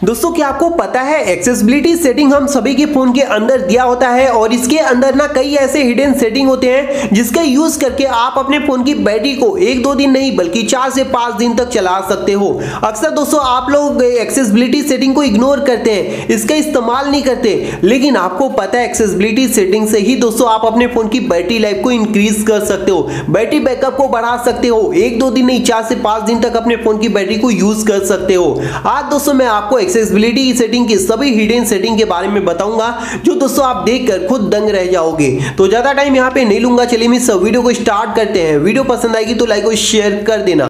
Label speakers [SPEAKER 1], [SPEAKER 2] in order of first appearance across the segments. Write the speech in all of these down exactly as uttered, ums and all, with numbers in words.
[SPEAKER 1] दोस्तों क्या आपको पता है एक्सेसिबिलिटी सेटिंग हम सभी के फोन के अंदर दिया होता है और इसके अंदर ना कई ऐसे हिडन सेटिंग होते हैं जिसका यूज करके आप अपने फोन की बैटरी को एक दो दिन नहीं बल्कि चार से पांच दिन तक चला सकते हो। अक्सर दोस्तों आप लोग एक्सेसिबिलिटी सेटिंग को इग्नोर करते हैं, इसका इस्तेमाल नहीं करते, लेकिन आपको पता है एक्सेसिबिलिटी सेटिंग से ही दोस्तों आप अपने फोन की बैटरी लाइफ को इंक्रीज कर सकते हो, बैटरी बैकअप को बढ़ा सकते हो, एक दो दिन नहीं चार से पांच दिन तक अपने फोन की बैटरी को यूज कर सकते हो। आज दोस्तों मैं आपको एक्सेसिबिलिटी सेटिंग की सभी हिडन सेटिंग के बारे में बताऊंगा जो दोस्तों आप देखकर खुद दंग रह जाओगे। तो ज्यादा टाइम यहाँ पे नहीं लूंगा, चलिए मैं सब वीडियो को स्टार्ट करते हैं। वीडियो पसंद आएगी तो लाइक और शेयर कर देना।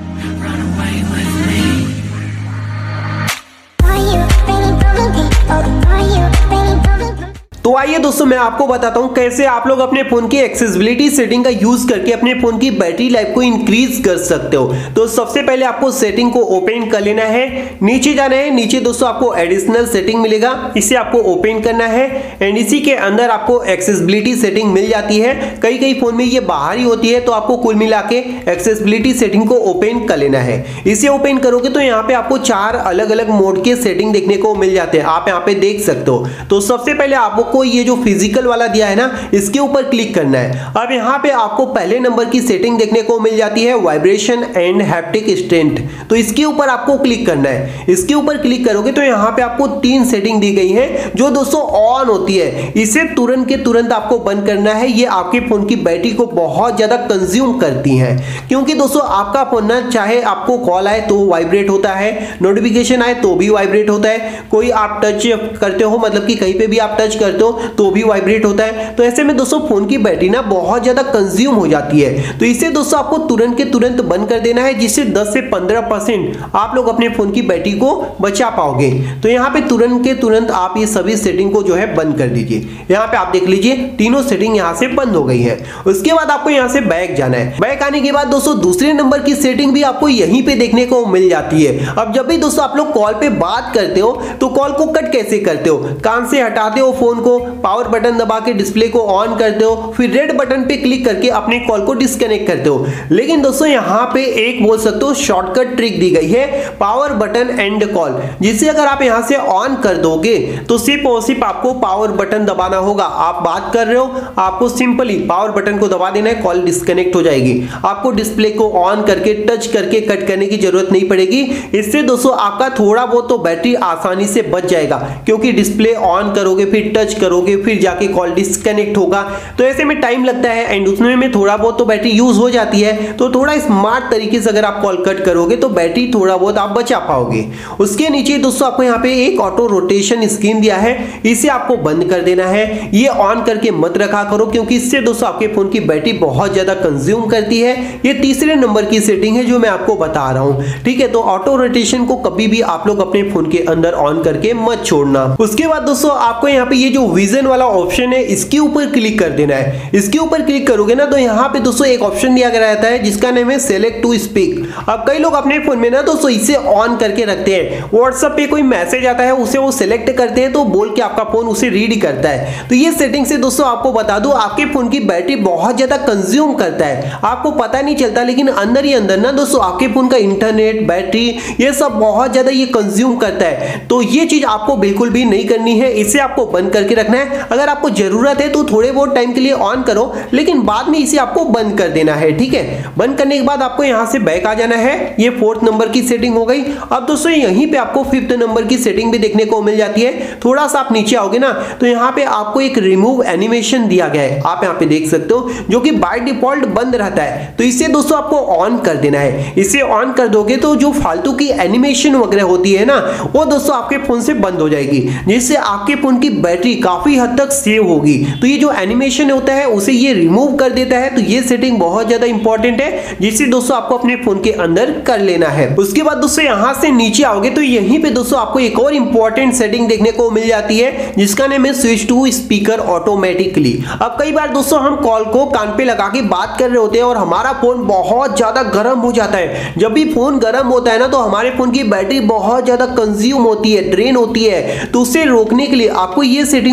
[SPEAKER 1] तो आइए दोस्तों मैं आपको बताता हूं कैसे आप लोग अपने फोन की एक्सेसिबिलिटी सेटिंग का यूज करके अपने फोन की बैटरी लाइफ को इंक्रीज कर सकते हो। तो सबसे पहले आपको सेटिंग को ओपन कर लेना है, नीचे जाना है, नीचे दोस्तों आपको एडिशनल सेटिंग मिलेगा, इसे आपको ओपन करना है एंड इसी के अंदर आपको एक्सेसिबिलिटी सेटिंग मिल जाती है। कई कई फोन में ये बाहर ही होती है, तो आपको कुल मिला के एक्सेसिबिलिटी सेटिंग को ओपन कर लेना है। इसे ओपन करोगे तो यहाँ पे आपको चार अलग अलग मोड के सेटिंग देखने को मिल जाते हैं, आप यहाँ पे देख सकते हो। तो सबसे पहले आपको ये जो फिजिकल वाला दिया है ना, इसके ऊपर क्लिक करना है। अब यहाँ पे आपको पहले नंबर की सेटिंग देखने को मिल जाती है वाइब्रेशन एंड हैप्टिक स्ट्रेंथ, तो इसके ऊपर आपको क्लिक करना है। इसके ऊपर क्लिक करोगे तो यहाँ पे आपको तीन सेटिंग दी गई है जो दोस्तों ऑन होती है, इसे तुरंत के तुरंत आपको बंद करना है। ये आपके फोन की बैटरी को बहुत ज्यादा कंज्यूम करती है, क्योंकि दोस्तों आपका फोन ना चाहे आपको कॉल आए तो वाइब्रेट होता है, नोटिफिकेशन आए तो भी वाइब्रेट होता है, कोई आप टच करते हो मतलब कि कहीं पे भी आप टच करते हो तो भी वाइब्रेट होता है। तो ऐसे में दोस्तों फोन की बैटरी ना बहुत ज्यादा कंज्यूम हो जाती है, तो इसे दोस्तों आपको तुरंत के तुरंत बंद कर देना है, जिससे दस से पंद्रह परसेंट आप लोग अपने फोन की बैटरी को बचा पाओगे। तो यहाँ पे तुरंत के तुरंत आप ये सभी सेटिंग को जो है बंद कर दीजिए। यहाँ पे आप देख लीजिए तीनों सेटिंग यहाँ से बंद हो गई है। उसके बाद आपको यहाँ से बैक जाना है। बैक आने के बाद दोस्तों दूसरे नंबर की सेटिंग भी आपको यहीं पे देखने को मिल जाती है। अब जब भी दोस्तों आप लोग कॉल पे बात करते हो तो कॉल को कट कैसे करते हो, कान से हटाते हो फोन को, पावर बटन दबा के डिस्प्ले को ऑन करते हो, फिर रेड बटन पे क्लिक करके अपने कॉल को डिस्कनेक्ट करते हो। लेकिन दोस्तों यहाँ पे एक बोल सकते हो शॉर्टकट ट्रिक दी गई है, पावर बटन एंड कॉल, जिसे अगर आप यहाँ से ऑन कर दोगे तो सिर्फ और सिर्फ आपको पावर बटन दबाना होगा। आप बात कर रहे हो, आपको सिंपली पावर बटन को दबा देना है, कॉल डिस्कनेक्ट हो जाएगी। आपको डिस्प्ले को ऑन करके टच करके कट करने की जरूरत नहीं पड़ेगी। इससे दोस्तों आपका थोड़ा बहुत तो बैटरी आसानी से बच जाएगा, क्योंकि डिस्प्ले ऑन करोगे फिर टच करोगे फिर जाके कॉल डिस्कनेक्ट होगा, तो ऐसे में टाइम लगता है एंड उसमें में थोड़ा बहुत तो बैटरी यूज हो जाती है। तो थोड़ा स्मार्ट तरीके से अगर आप कॉल कट करोगे तो बैटरी थोड़ा बहुत आप बचा पाओगे। उसके नीचे दोस्तों आपको यहाँ पे एक ऑटो रोटेशन स्क्रीन दिया है, इसे आपको बंद कर देना है। ये ऑन करके मत रखा करो, क्योंकि इससे दोस्तों आपके फोन की बैटरी बहुत ज्यादा कंज्यूम करती है। ये तीसरे नंबर की सेटिंग है जो मैं आपको बता रहा हूँ, ठीक है। तो ऑटो रोटेशन को कभी भी आप लोग अपने फोन के अंदर ऑन करके मत छोड़ना। उसके बाद दोस्तों आपको यहाँ पे ये जो विजन वाला ऑप्शन है इसके ऊपर क्लिक कर देना है। इसके ऊपर क्लिक करोगे ना तो यहाँ पे दोस्तों एक ऑप्शन दिया गया रहता है जिसका नाम है सेलेक्ट टू स्पीक। अब कई लोग अपने फोन में ना दोस्तों इसे ऑन करके रखते हैं, व्हाट्सएप पे कोई मैसेज आता है उसे वो सिलेक्ट करते हैं तो बोल के आपका फोन उसे रीड करता है। तो ये सेटिंग से दोस्तों आपको बता दूं आपके फोन की बैटरी बहुत ज्यादा कंज्यूम करता है, आपको पता नहीं चलता, लेकिन अंदर ही अंदर ना दोस्तों आपके फोन का इंटरनेट बैटरी ये सब बहुत ज्यादा ये कंज्यूम करता है। तो ये चीज आपको बिल्कुल भी नहीं करनी है, इसे आपको बंद करके रखना है। अगर आपको जरूरत है तो थोड़े बहुत टाइम के लिए ऑन करो, लेकिन बाद में इसे आपको बंद कर देना है, ठीक है। बंद करने के बाद आपको यहां से बैक आ जाना है। ये फोर्थ नंबर की सेटिंग हो गई। अब दोस्तों यहीं पे आपको फिफ्थ नंबर की सेटिंग भी देखने को मिल जाती है। थोड़ा सा आप नीचे आओगे ना तो यहाँ पे आपको एक रिमूव एनिमेशन दिया गया है, आप यहाँ पे देख सकते हो, जो कि बाय डिफॉल्ट बंद रहता है। तो इसे दोस्तों आपको ऑन कर देना है। इसे ऑन कर दोगे तो जो फालतू की एनिमेशन वगैरह होती है ना वो दोस्तों आपके फोन से बंद हो जाएगी, जिससे आपके फोन की बैटरी काफी हद तक सेव होगी। तो ये जो एनिमेशन होता है उसे ये रिमूव कर देता है। तो ये सेटिंग बहुत ज्यादा इंपॉर्टेंट है, जिसे दोस्तों आपको अपने फोन के अंदर कर लेना है। उसके बाद दोस्तों यहां से नीचे आओगे तो यहीं पे दोस्तों आपको एक और इंपॉर्टेंट सेटिंग देखने को मिल जाती है, जिसका नाम है स्विच टू स्पीकर ऑटोमेटिकली। अब कई बार दोस्तों हम कॉल को कान पे लगा के बात कर रहे होते हैं और हमारा फोन बहुत ज्यादा गर्म हो जाता है। जब भी फोन गर्म होता है ना तो हमारे फोन की बैटरी बहुत ज्यादा कंज्यूम होती है, ड्रेन होती है। तो उसे रोकने के लिए आपको ये सेटिंग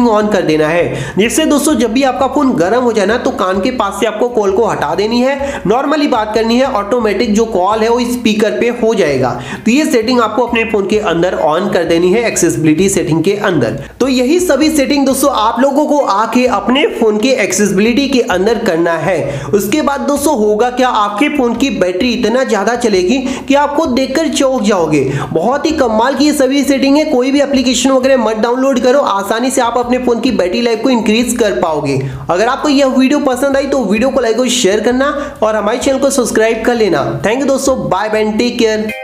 [SPEAKER 1] कूलिंग ऑन कर देना है, जिससे दोस्तों जब भी आपका फोन गर्म हो जाए ना तो कान के पास से आपको कॉल को हटा देनी है, नॉर्मली बात करनी है, ऑटोमेटिक जो कॉल है वो स्पीकर पे हो जाएगा। तो ये सेटिंग आपको अपने फोन के अंदर ऑन कर देनी है एक्सेसिबिलिटी सेटिंग के अंदर। तो यही सभी सेटिंग दोस्तों आप लोगों को आके अपने फोन के एक्सेसिबिलिटी के अंदर करना है। उसके बाद दोस्तों होगा क्या, आपके फोन की बैटरी इतना ज्यादा चलेगी कि आपको देखकर चौंक जाओगे। बहुत ही कमाल की ये सभी सेटिंग है, कोई भी एप्लीकेशन वगैरह मत डाउनलोड करो, आसानी से आप अपने फोन की बैटरी लाइफ को इंक्रीज कर पाओगे। अगर आपको यह वीडियो पसंद आई तो वीडियो को लाइक और शेयर करना और हमारे चैनल को सब्सक्राइब कर लेना। थैंक यू दोस्तों, बाय बाय, टेक केयर।